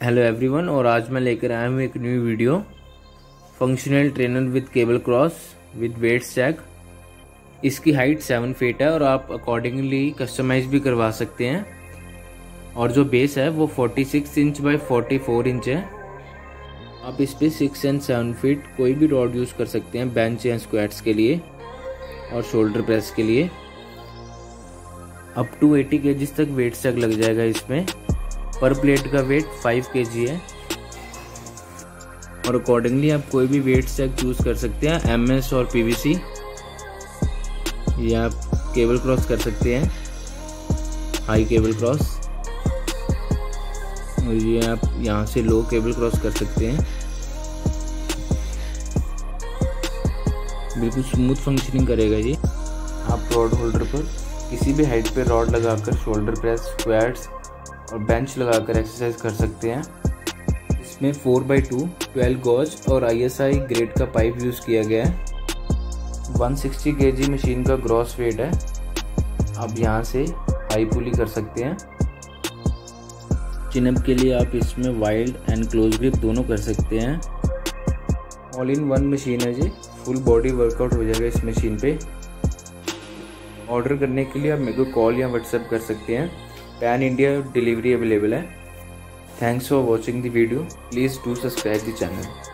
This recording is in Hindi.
हेलो एवरीवन, और आज मैं लेकर आया हूँ एक new video. Functional trainer with cable cross with weight stack. इसकी हाइट 7 फीट है और आप अकॉर्डिंगली कस्टमाइज भी करवा सकते हैं। और जो बेस है वो 46 इंच बाय 44 इंच है। आप इस पे 6 एंड 7 फीट कोई भी रॉड यूज़ कर सकते हैं बेंच या स्क्वाट्स के लिए और शोल्डर प्रेस के लिए। अप टू 80 kg तक वेट स्टैक लग जाएगा इसमें। पर प्लेट का वेट 5 kg है और अकॉर्डिंगली आप कोई भी वेट स्टैक चूज कर सकते हैं, MS और PVC। या आप केबल क्रॉस कर सकते हैं, हाई केबल क्रॉस, और ये आप यहाँ से लो केबल क्रॉस कर सकते हैं। बिल्कुल स्मूथ फंक्शनिंग करेगा ये। आप रॉड होल्डर पर किसी भी हाइट पे रॉड लगाकर शोल्डर प्रेस, स्क्वाट्स और बेंच लगाकर एक्सरसाइज कर सकते हैं। इसमें 4x2 12 गॉज और ISI ग्रेड का पाइप यूज़ किया गया है। 160 kg मशीन का ग्रॉस वेट है। आप यहाँ से हाई पुली कर सकते हैं। चिनअप के लिए आप इसमें वाइल्ड एंड क्लोज ग्रिप दोनों कर सकते हैं। ऑल इन वन मशीन है जी, फुल बॉडी वर्कआउट हो जाएगा इस मशीन पे। ऑर्डर करने के लिए आप मेरे को कॉल या व्हाट्सएप कर सकते हैं। पैन इंडिया डिलीवरी अवेलेबल है। Thanks for watching the video. Please do subscribe the channel.